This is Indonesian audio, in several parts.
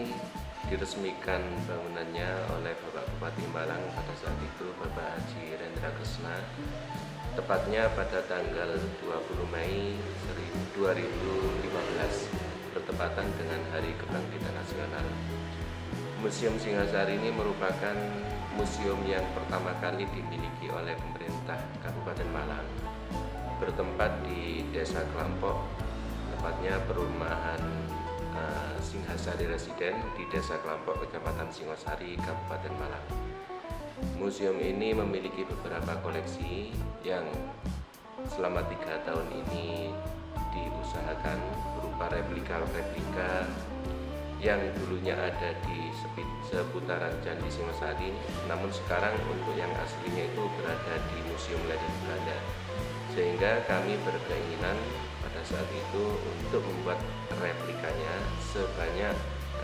diresmikan bangunannya oleh Bapak Bupati Malang pada saat itu, Bapak Haji Rendra Kesna, tepatnya pada tanggal 20 Mei 2015, bertepatan dengan Hari Kebangkitan Nasional. Museum Singasari ini merupakan museum yang pertama kali dimiliki oleh pemerintah Kabupaten Malang, bertempat di Desa Klampok, tepatnya perumahan Singhasari Residen di Desa Klampok, Kecamatan Singosari, Kabupaten Malang. Museum ini memiliki beberapa koleksi yang selama 3 tahun ini diusahakan berupa replika-replika yang dulunya ada di seputaran Candi Singosari, namun sekarang untuk yang aslinya itu berada di Museum Leden Belanda. Sehingga kami berkeinginan pada saat itu untuk membuat replikanya sebanyak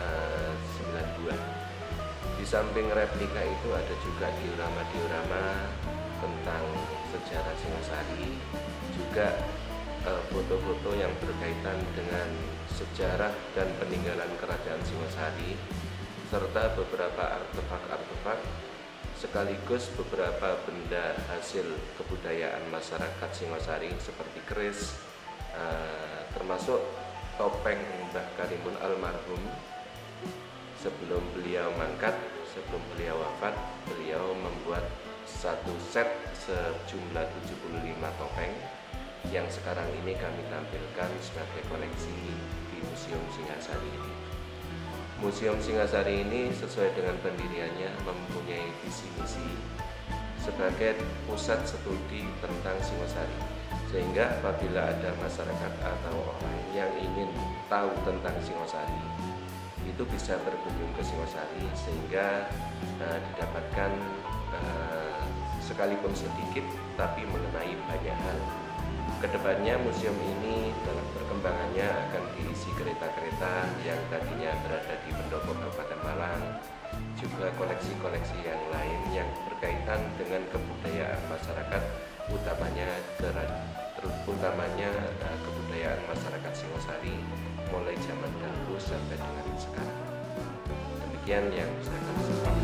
9 buah. Di samping replika itu ada juga diorama-diorama tentang sejarah Singosari, juga foto-foto yang berkaitan dengan sejarah dan peninggalan kerajaan Singosari, serta beberapa artefak-artefak sekaligus beberapa benda hasil kebudayaan masyarakat Singosari seperti keris, termasuk topeng Mbah Karimun almarhum. Sebelum beliau mangkat, sebelum beliau wafat, beliau membuat satu set sejumlah 75 topeng yang sekarang ini kami tampilkan sebagai koleksi di Museum Singasari ini. Museum Singasari ini sesuai dengan pendiriannya mempunyai visi misi sebagai pusat studi tentang Singosari, sehingga apabila ada masyarakat atau orang yang ingin tahu tentang Singosari, itu bisa berkunjung ke Singosari sehingga didapatkan sekalipun sedikit tapi mengenai banyak hal. Kedepannya museum ini dalam perkembangannya akan diisi kereta-kereta yang tadinya berada di Pendopo Kabupaten Malang, juga koleksi-koleksi yang lain yang berkaitan dengan kebudayaan masyarakat, utamanya kebudayaan masyarakat Singosari mulai zaman dahulu sampai dengan sekarang. Demikian yang bisa kami sampaikan.